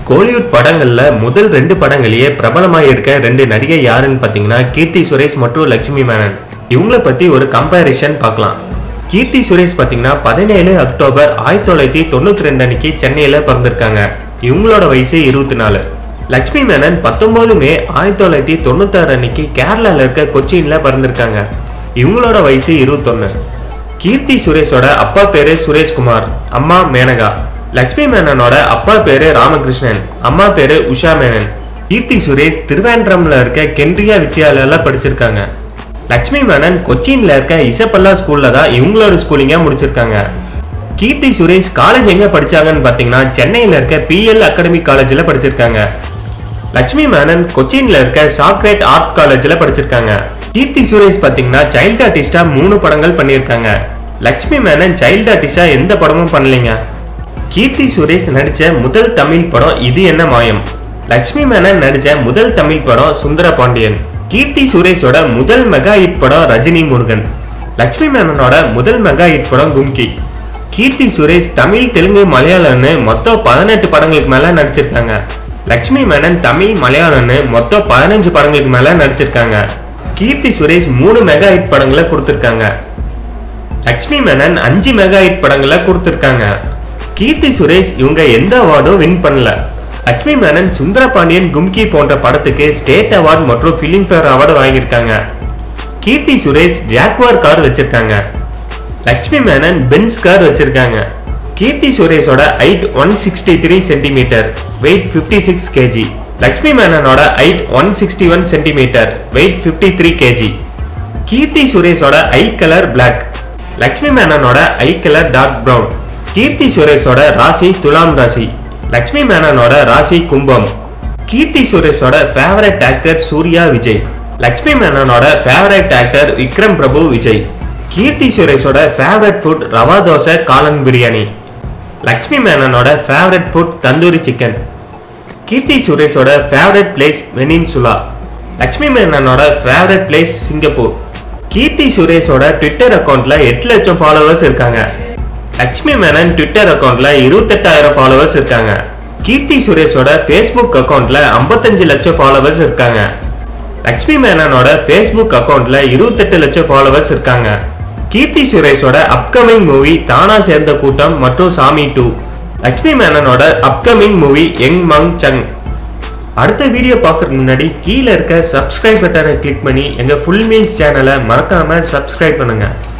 Kollywood படங்கள்ல முதல் 2 படங்களிலே பிரபலமாக இருக்க 2 நடிகை யாருன்னு பாத்தீங்கன்னா கீர்த்தி சுரேஷ் மற்றும் லக்ஷ்மி மேனன். இவங்களை பத்தி ஒரு கம்பேரிஷன் பார்க்கலாம். கீர்த்தி சுரேஷ் பாத்தீங்கன்னா 17 அக்டோபர் 1992 அன்னைக்கு சென்னையில பிறந்திருக்காங்க. இவங்களோட வயசு 24. லக்ஷ்மி மேனன் 19 மே 1996 அன்னைக்கு கேரளால இருக்க கொச்சின்ல பிறந்திருக்காங்க. இவங்களோட வயசு 21. கீர்த்தி சுரேஷோட அப்பா பேரு சுரேஷ்குமார், அம்மா மேனகா. லக்ஷ்மி மேனனோட அப்பா பேரு ராமகிருஷ்ணன், அம்மா பேரு உஷா மேனன். கீர்த்தி சுரேஷ் திருவேண்டரம்ல இருக்க கென்ட்ரியா வித்யாலயில படிச்சிருக்காங்க. லக்ஷ்மி மேனன் கொச்சின்ல இருக்க இசப்பல்லா ஸ்கூல்ல தான் இவங்களோட ஸ்கூலிங்க முடிச்சிருக்காங்க. கீர்த்தி சுரேஷ் காலேஜ் எங்க படிச்சாங்கன்னு பாத்தீங்கன்னா சென்னையில இருக்க PL அகாடமி காலேஜ்ல படிச்சிருக்காங்க. லக்ஷ்மி மேனன் கொச்சின்ல இருக்க சாக்ரேட் ஆர்ட் காலேஜ்ல படிச்சிருக்காங்க. கீர்த்தி சுரேஷ் பாத்தீங்கன்னா சைல்ட் ஆர்டிஸ்டா 3 படங்கள் பண்ணியிருக்காங்க. லக்ஷ்மி மேனன் சைல்ட் ஆர்டிஸ்டா எந்த படமும் பண்ணலைங்க. கீர்த்தி சுரேஷ் நடிச்ச முதல் தமிழ் படம் இது என்ன மாயம். லக்ஷ்மி மேனன் நடிச்ச முதல் தமிழ் படம் சுந்தர பாண்டியன். கீர்த்தி சுரேஷோட முதல் மெகா ஹிட் படம் ரஜினி முருகன். லக்ஷ்மி மேனனோட முதல் மெகா ஹிட் படம் கும்கி. கீர்த்தி சுரேஷ் தமிழ், தெலுங்கு, மலையாளம்னு மொத்தம் 18 படங்களுக்கு மேல நடிச்சிருக்காங்க. லக்ஷ்மி மேனன் தமிழ், மலையாளம்னு மொத்தம் 15 படங்களுக்கு மேல நடிச்சிருக்காங்க. கீர்த்தி சுரேஷ் 3 மெகா ஹிட் படங்களை கொடுத்திருக்காங்க. லக்ஷ்மி மேனன் 5 மெகா ஹிட் படங்களை கொடுத்திருக்காங்க. கீர்த்தி சுரேஷ் இவங்க எந்த அவார்டும் வின் பண்ணல. லக்ஷ்மி மேனன் சுந்தர பாண்டியன், கும்கி போன்ற படத்துக்கு ஸ்டேட் அவார்டு மற்றும் பிலிம்ஃபேர் அவார்டு வாங்கியிருக்காங்க. கீர்த்தி சுரேஷ் ஜாக்வார் கார் வச்சிருக்காங்க. லக்ஷ்மி மேனன் பென்ஸ் கார் வச்சிருக்காங்க. கீர்த்தி சுரேஷோட height 163 centimetre, weight 56 kg. Lakshmi மேனனோட height 161 centimetre, weight 53 kg. Keerthy சுரேஷோட ஐ கலர் பிளாக். லக்ஷ்மி மேனனோட eye colour dark brown. Keerthy சுரேஷோட ராசி துலாம் ராசி. லக்ஷ்மி மேனனோட ராசி கும்பம். கீர்த்தி சுரேஷோட ஃபேவரட் ஆக்டர் சூர்யா விஜய். லக்ஷ்மி மேனனோட ஃபேவரட் ஆக்டர் விக்ரம் பிரபு விஜய். கீர்த்தி சுரேஷோட ஃபேவரட் ஃபுட் ரவா தோசை, காளான் பிரியாணி. லக்ஷ்மி மேனனோட favourite food tandoori chicken. Keerthy சுரேஷோட ஃபேவரட் பிளேஸ் வெனின்சுலா. லக்ஷ்மி மேனனோட ஃபேவரட் பிளேஸ் சிங்கப்பூர். கீர்த்தி சுரேஷோட ட்விட்டர் அக்கௌண்ட்ல 8 லட்சம் ஃபாலோவர்ஸ் இருக்காங்க. லக்ஷ்மி மேனன் ட்விட்டர் அக்கௌண்ட்ல 28,000 ஃபாலோவர்ஸ் இருக்காங்க. கீர்த்தி சுரேஷோட ஃபேஸ்புக் அக்கௌண்ட்ல 55 லட்சம் ஃபாலோவர்ஸ் இருக்காங்க. லக்ஷ்மி மேனனோட ஃபேஸ்புக் அக்கௌண்ட்ல 28 லட்சம் ஃபாலோவர்ஸ் இருக்காங்க. கீர்த்தி சுரேஷோட அப்கமிங் மூவி தானா சேர்ந்த கூட்டம் மற்றும் சாமி 2. லக்ஷ்மி மேனனோட upcoming movie young mung sung. அடுத்த வீடியோ பார்க்கறதுக்கு முன்னாடி கீழே இருக்க சப்ஸ்கிரைப் பட்டனை கிளிக் பண்ணி எங்க ஃபுல் மீல்ஸ் சேனலை மறக்காம சப்ஸ்கிரைப் பண்ணுங்க.